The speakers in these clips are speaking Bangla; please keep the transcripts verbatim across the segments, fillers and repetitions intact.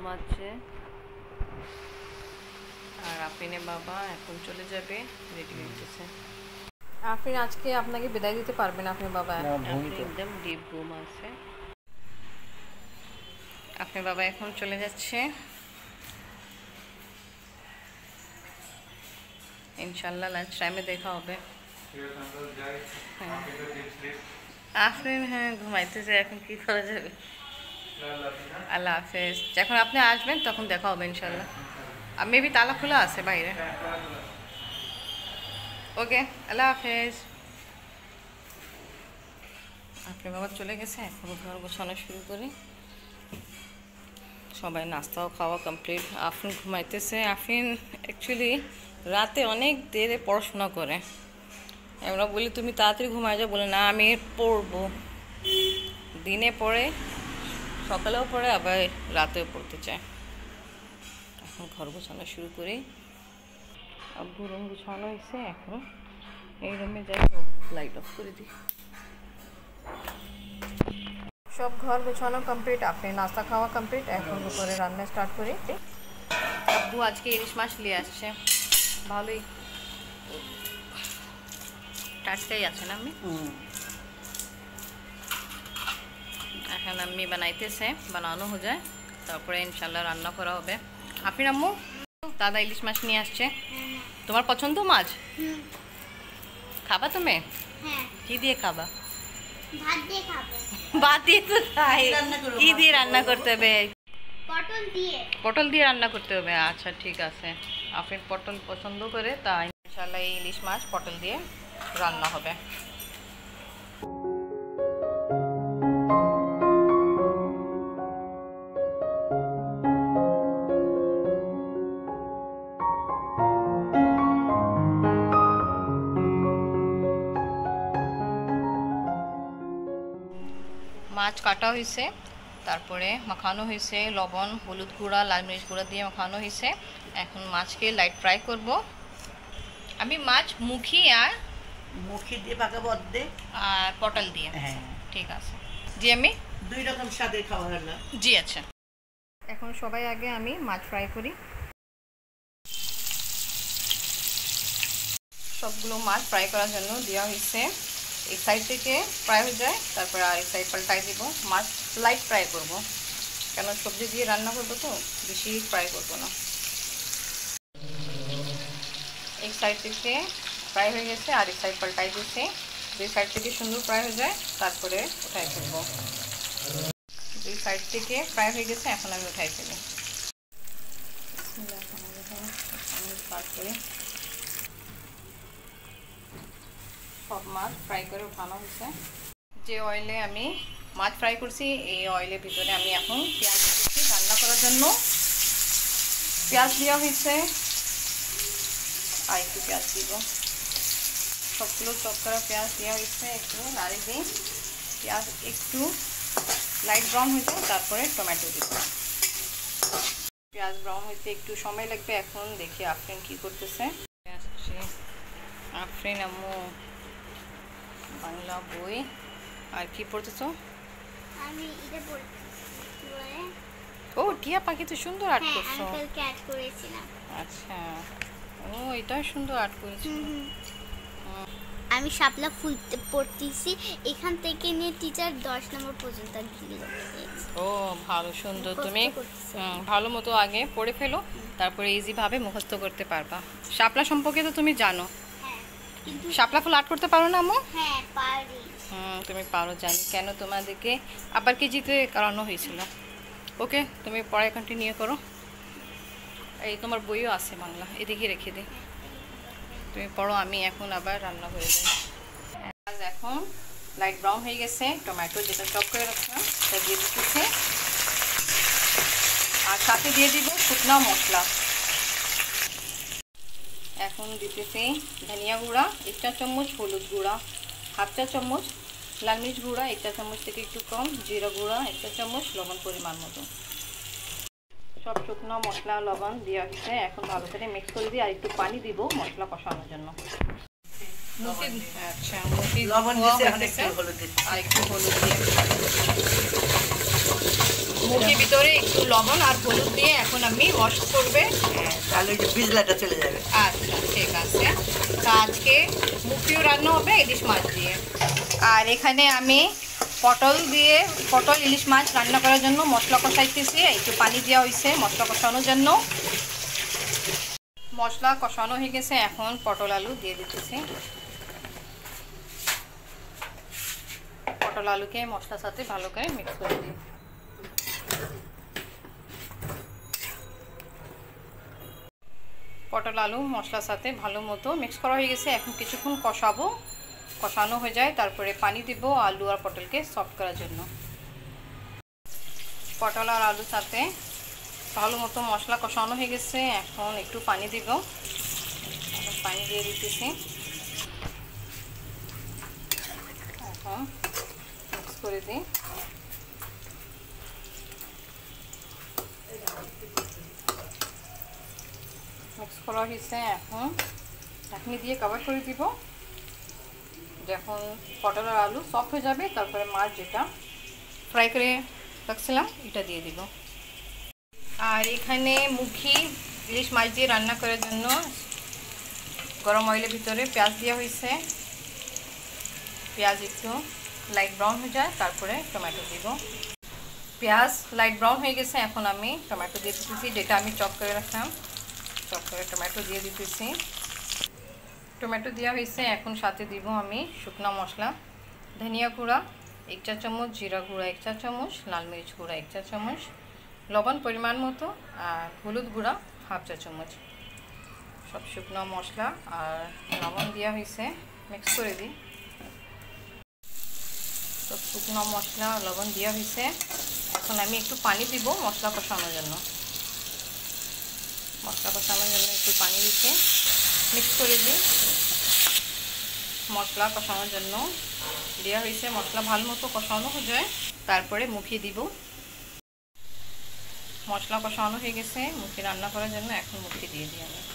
ঘুমাচ্ছে আর আফরিনের বাবা এখন চলে যাবে, রেডি হইতেছে। আফরিন আজকে আপনাকে বিদায় দিতে পারবে না আপনার বাবা, একদম ডিপ ঘুম আছে। আপনার বাবা এখন চলে যাচ্ছে, ইনশাল্লাহ লাঞ্চ টাইমে দেখা হবে। আফরিন হ্যাঁ ঘুমাইতেছে, এখন কি করা যাবে। আল্লাহ হাফেজ। যখন আপনি আসবেন তখন দেখা হবে ইনশাল্লাহ। আর মেবি তালা খোলা আছে বাইরে। ওকে, আল্লাহ হাফেজ। আপনার বাবা চলে গেছে, এখন ঘর গোছানো শুরু করি। সবাই নাস্তাও খাওয়া কমপ্লিট। আফরিন ঘুমাইতেছে। আফরিন অ্যাকচুয়ালি রাতে অনেক দেরে পড়াশোনা করে। আমরা বলি তুমি তাড়াতাড়ি ঘুমাই যাও, বলে না আমি পড়বো। দিনে পড়ে, সকালেও পড়ে, আবার রাতেও পড়তে চায়। এখন ঘর গোছানো শুরু করি। আব্বু রুম গোছানো হয়েছে, এখন এই রুমে যাই, লাইট অফ করে দিই। সব ঘর গোছানো কমপ্লিট, আপনি নাস্তা খাওয়া কমপ্লিট। এখন দুপুরে রান্না স্টার্ট করি। আব্বু আজকে ইলিশ মাছ নিয়ে আসছে, ভালোই টাটকাই আছে না আমি। এখন আমি বানাইতেছে, বানানো হয়ে যায় তারপরে ইনশাল্লাহ রান্না করা হবে। আপনি আম্মু দাদা ইলিশ মাছ নিয়ে আসছে, তোমার পছন্দ মাছ? খাবা তুমি? কি দিয়ে খাবা? ভাত দিয়ে খাবো। ভাত দিয়ে তো খাই, কি দিয়ে রান্না করতে হবে? পটল দিয়ে। পটল দিয়ে রান্না করতে হবে, আচ্ছা ঠিক আছে। আপনি পটল পছন্দ করে, তাই ইনশাল্লাহ এই ইলিশ মাছ পটল দিয়ে রান্না হবে। মাছ কাটা হয়েছে, তারপরে মাখানো হয়েছে, লবণ হলুদ গুঁড়া লাল মরিচ গুঁড়া দিয়ে মাখানো হয়েছে। এখন মাছকে লাইট ফ্রাই করব। আমি মাছ মুখি আর মুখি দিয়ে পাকাবো অর্ধেক, আর পটল দিয়ে। হ্যাঁ ঠিক আছে জি, আমি দুই রকম স্বাদের খাওয়া হলো। জি আচ্ছা। এখন সবাই আগে আমি মাছ ফ্রাই করি। সবগুলো মাছ ফ্রাই করার জন্য দেওয়া হয়েছে। এই সাইড থেকে ফ্রাই হয়ে যায়, তারপরে আর এই সাইড পাল্টাই দিব। মাছ লাইট ফ্রাই করব, কেন সবজি দিয়ে রান্না করবো তো, বেশি ফ্রাই করবো না। এক সাইড থেকে ফ্রাই হয়ে গেছে, আর এক সাইড পাল্টাই দিয়েছে। দুই সাইড থেকে সুন্দর ফ্রাই হয়ে যায়, তারপরে উঠাই ফেলবো। দুই সাইড থেকে ফ্রাই হয়ে গেছে, এখন আমি উঠাই ফেলি। তারপরে সব মাছ ফ্রাই করে উঠানো হয়েছে। যে অয়েলে আমি মাছ ফ্রাই করছি, এই অয়েলের ভিতরে আমি এখন পেঁয়াজ দিচ্ছি রান্না করার জন্য। পেঁয়াজ দেওয়া হয়েছে, আর একটু পেঁয়াজ দিব। সবগুলো চপ করা পেঁয়াজ দেওয়া হয়েছে, একটু নাড়ি দিই। পেঁয়াজ একটু লাইট ব্রাউন হয়ে যায়, তারপরে টমেটো দিব। পেঁয়াজ ব্রাউন হইতে একটু সময় লাগবে। এখন দেখি আফরিন কি করতেছে। আফরিন আম্মু বাংলা বই। আর কি পড়তেছ? আমি এটা পড়তেছি। ও টিয়া পাখি তো সুন্দর আর্ট করছো। হ্যাঁ, আমি কালকে আর্ট করেছিলাম। আচ্ছা, ও এটা সুন্দর আর্ট করেছো। আমি শাপলা ফুল পড়তেছি, এখান থেকে নিয়ে টিচার দশ নম্বর পর্যন্ত দিয়ে যাচ্ছে। ও ভালো, সুন্দর। তুমি ভালো মতো আগে পড়ে ফেলো, তারপরে ইজি ভাবে মুখস্থ করতে পারবা। শাপলা সম্পর্কে তো তুমি জানো। শাপলা ফুল আর্ট করতে পারো না আম্মু? হ্যাঁ পারি। হুম তুমি পারো, জানি। কেন তোমাদেরকে আবার কেজিতে করানো হয়েছিল। ওকে, তুমি পড়ায় কন্টিনিউ করো। এই তোমার বইও আছে বাংলা, এদিকে রেখে দিই, তুমি পড়ো। আমি এখন আবার রান্না করে যাই। এখন লাইট ব্রাউন হয়ে গেছে, টমেটো যেটা চপ করে রাখলাম সেটা দিয়ে দিতেছে, আর সাথে দিয়ে দিব শুকনো মশলা। এখন দিতেছি ধনিয়া গুঁড়া এক চা চামচ, হলুদ গুঁড়া হাফ চা চামচ, লাল মির্চ গুঁড়া এক চা চামচ থেকে একটু কম, জিরা গুঁড়া এক চা চামচ, লবণ পরিমাণ মতো। সব শুকনো মশলা লবণ দেওয়া হয়েছে, এখন ভালো করে মিক্স করে দিই। আর একটু পানি দিব মশলা কষানোর জন্য। আচ্ছা, লবণ দিতে, আর একটু হলুদ দিতে, আর একটু হলুদ দিয়ে মুখির ভিতরে একটু লবণ আর হলুদ দিয়ে এখন আমি ওয়াশ করবে। হ্যাঁ, তাহলে ওই যে পিছলাটা চলে যাবে। আচ্ছা ঠিক আছে। তা আজকে মুখিও রান্না হবে ইলিশ মাছ দিয়ে। আর এখানে আমি পটল দিয়ে পটল ইলিশ মাছ রান্না করার জন্য মশলা কষাইতেছি। একটু পানি দেওয়া হয়েছে মশলা কষানোর জন্য। মশলা কষানো হয়ে গেছে, এখন পটল আলু দিয়ে দিতেছি। পটল আলুকে মশলার সাথে ভালো করে মিক্স করে দিই। পটল আলু মশলার সাথে ভালো মতো মিক্স করা হয়ে গেছে, এখন কিছুক্ষণ কষাবো। কষানো হয়ে যায় তারপরে পানি দিব আলু আর পটলকে সফট করার জন্য। পটল আর আলুর সাথে ভালো মতো মশলা কষানো হয়ে গেছে, এখন একটু পানি দিব। পানি দিয়ে দিতেছি। এখন মিক্স করে দিই। মিক্স করা হয়েছে, এখন ঢাকনি দিয়ে কভার করে দিব। যখন পটল আর আলু সফট হয়ে যাবে তারপরে মাছ যেটা ফ্রাই করে রাখছিলাম এটা দিয়ে দিব। আর এখানে মুখি ইলিশ মাছ দিয়ে রান্না করার জন্য গরম অয়েলের ভিতরে পেঁয়াজ দেওয়া হয়েছে। পেঁয়াজ একটু লাইট ব্রাউন হয়ে যায় তারপরে টমেটো দিব। পেঁয়াজ লাইট ব্রাউন হয়ে গেছে, এখন আমি টমেটো দিয়ে দিতেছি, যেটা আমি চপ করে রাখলাম। চপ করে টমেটো দিয়ে দিতেছি। টমেটো দেওয়া হয়েছে, এখন সাথে দিব আমি শুকনো মশলা, ধনিয়া গুঁড়া এক চা চামচ, জিরা গুঁড়া এক চা চামচ, লাল মরিচ গুঁড়া এক চা চামচ, লবণ পরিমাণ মতো, আর হলুদ গুঁড়া হাফ চা চামচ। সব শুকনো মশলা আর লবণ দেওয়া হয়েছে, মিক্স করে দিই। সব শুকনো মশলা লবণ দেওয়া হয়েছে, এখন আমি একটু পানি দিব মশলা কষানোর জন্য। মশলা কষানোর জন্য একটু পানি দিতে মিক্স করে দিই। মশলা কষানোর জন্য দেওয়া হয়েছে, মশলা ভালো মতো কষানো হয়ে যায় তারপরে মুখি দিব। মশলা কষানো হয়ে গেছে মুখি রান্না করার জন্য, এখন মুখি দিয়ে দিই আমি।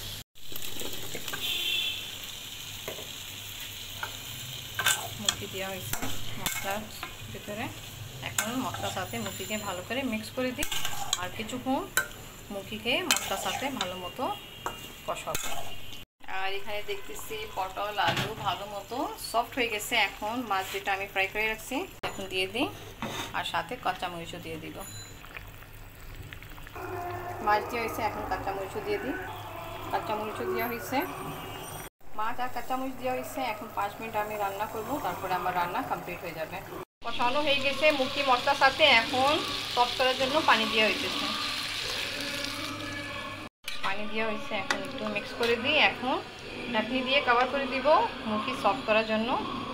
মুখি দেওয়া হয়েছে মশলার ভিতরে, এখন মশলার সাথে মুখিকে ভালো করে মিক্স করে দিই। আর কিছুক্ষণ মুখিকে মশলার সাথে ভালো মতো কষাবো। আর এখানে দেখতেছি পটল আলু ভালো মতো সফট হয়ে গেছে, এখন মাছ যেটা আমি ফ্রাই করে রাখছি এখন দিয়ে দিই। আর সাথে কাঁচামরিচও দিয়ে দিব। মাছ দেওয়া হয়েছে, এখন কাঁচামরিচও দিয়ে দিই। কাঁচামরিচও দেওয়া হয়েছে, মাছ আর কাঁচামরিচ দেওয়া হয়েছে। এখন পাঁচ মিনিট আমি রান্না করব, তারপরে আমার রান্না কমপ্লিট হয়ে যাবে। কষানো হয়ে গেছে মুখি মশলার সাথে, এখন সফট করার জন্য পানি দেওয়া হয়েছে। পানি দেওয়া হয়েছে, এখন একটু মিক্স করে দিই। এখন ঢাকনি দিয়ে কভার করে দিব মুখি সফট করার জন্য।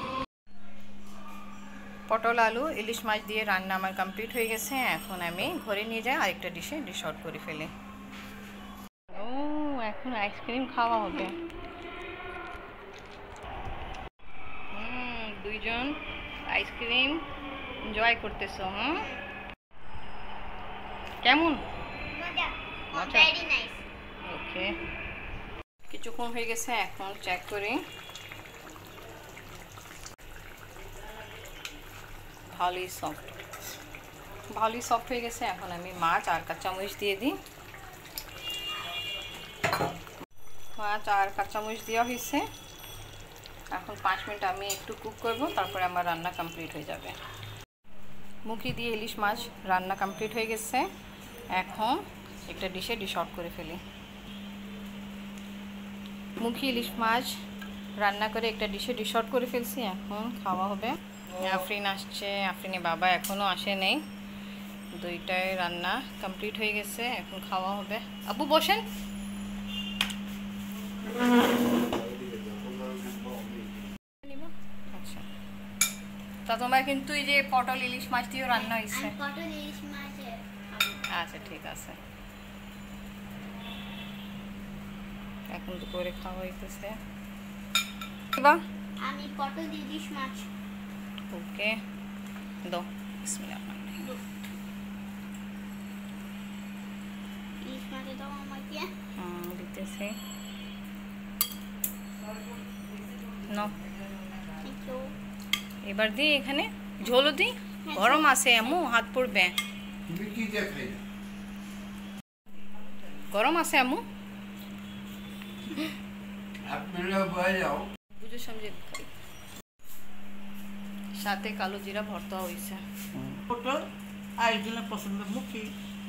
পটল আলু ইলিশ মাছ দিয়ে রান্না আমার কমপ্লিট হয়ে গেছে, এখন আমি ঘরে নিয়ে যাই আরেকটা ডিশে ডিশ আউট করে ফেলি। ও এখন আইসক্রিম খাওয়া হবে। হুম দুইজন আইসক্রিম এনজয় করতেছো। হুম কেমন? মজা? ওকে, কিছুক্ষণ হয়ে গেছে, এখন চেক করি। ভালোই সফট, ভালোই সফট হয়ে গেছে। এখন আমি মাছ আর কাঁচামরিচ দিয়ে দিই। মাছ আর কাঁচামরিচ দেওয়া হয়েছে, এখন পাঁচ মিনিট আমি একটু কুক করব, তারপরে আমার রান্না কমপ্লিট হয়ে যাবে। মুখি দিয়ে ইলিশ মাছ রান্না কমপ্লিট হয়ে গেছে, এখন একটা ডিশে ডিশ আউট করে ফেলি। মুখি ইলিশ মাছ রান্না করে একটা ডিশে ডিশ আউট করে ফেলছি, এখন খাওয়া হবে। আফরিন আসছে, আফরিনের বাবা এখনও আসে নেই। দুইটাই রান্না কমপ্লিট হয়ে গেছে, এখন খাওয়া হবে। আব্বু বসেন। আচ্ছা, তা তোমার কিন্তু এই যে পটল ইলিশ মাছ দিয়েও রান্না হয়েছে। আচ্ছা ঠিক আছে, এখন দুপুরে খাওয়া হইতেছে। আমি পটল দিয়ে ইলিশ মাছ। ওকে দাও, বিসমিল্লাহ। ইলিশ মাছ দাও আমাকে। হুম দিতেছি, নাও। Thank you. এবার দিই, এখানে ঝোলও দিই, গরম আছে আম্মু, হাত পড়বে। তুমি কি দেখাই না গরম আছে আম্মু আপনারা বয়ে যাও বুঝে সমঝে খাই সাথে কালো জিরা ভর্তা হয়েছে পটল আর একজনের পছন্দ মুখী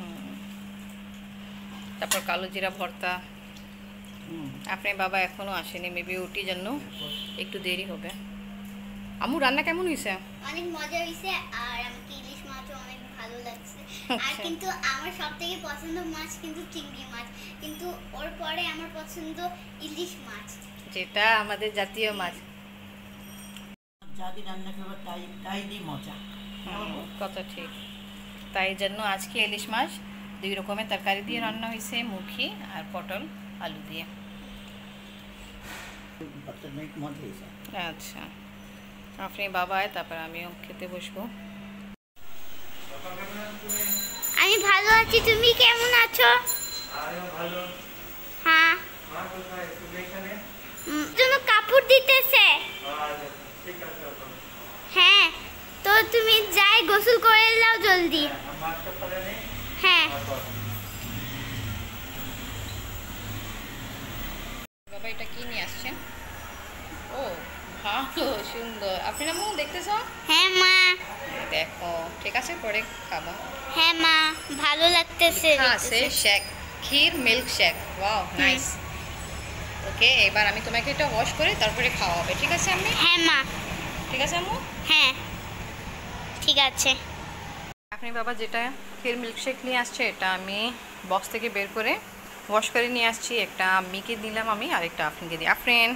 তারপর কালো জিরা ভর্তা আপনার বাবা এখনো আসেনি মেবি ওটির জন্য একটু দেরি হবে আম্মু রান্না কেমন হয়েছে অনেক মজা হয়েছে আর আমাকে ইলিশ মাছও অনেক ভালো লাগছে আর আচ্ছা। কিন্তু আমার সবথেকে পছন্দ মাছ কিন্তু চিংড়ি মাছ কিন্তু ওর পরে আমার পছন্দ ইলিশ মাছ যেটা আমাদের জাতীয় মাছ যা দিয়ে রান্না করবো তাই তাই দিয়ে মজা কথা ঠিক তাই জন্য আজকে ইলিশ মাছ দুই রকমের তরকারি দিয়ে রান্না হয়েছে মুখি আর পটল আলু দিয়ে অনেক মজা হয়েছে আচ্ছা আপনি বাবা আয় তারপর আমিও খেতে বসবো আমি ভালো আছি তুমি কেমন আছো হ্যাঁ উম, জন্য কাপড় দিতেছে হ্যাঁ তো তুমি যাই গোসল করে নাও জলদি হ্যাঁ বাবা এটা কি নিয়ে আসছেন ও ভালো সুন্দর আপনি না মুখ দেখতেছ হ্যাঁ মা দেখো ঠিক আছে পরে খাবো হ্যাঁ মা ভালো লাগতেছে লেখা আছে শেক ক্ষীর milk shake wow nice okay এবার আমি তোমাকে এটা ওয়াশ করে তারপরে খাওয়া হবে ঠিক আছে আমি হ্যাঁ মা ঠিক আছে আম্মু হ্যাঁ ঠিক আছে আপনি বাবা যেটা ক্ষীর মিল্কশেক নিয়ে আসছে এটা আমি বক্স থেকে বের করে ওয়াশ করে নিয়ে আসছি একটা আম্মিকে দিলাম আমি আর একটা আফরিনকে দিই আফরিন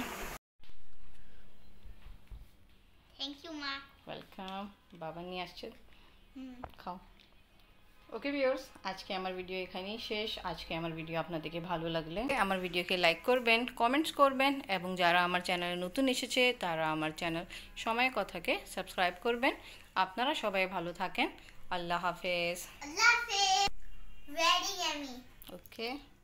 থ্যাংক ইউ মা ওয়েলকাম বাবা নিয়ে আসছে হুম খাও ওকে ভিউয়ার্স আজকে আমার ভিডিও এখানেই শেষ আজকে আমার ভিডিও আপনাদেরকে ভালো লাগলে আমার ভিডিওকে লাইক করবেন কমেন্টস করবেন এবং যারা আমার চ্যানেলে নতুন এসেছে তারা আমার চ্যানেল সময় কথাকে সাবস্ক্রাইব করবেন আপনারা সবাই ভালো থাকেন আল্লাহ হাফেজ আল্লাহ হাফেজ ভেরি ইয়ামি ওকে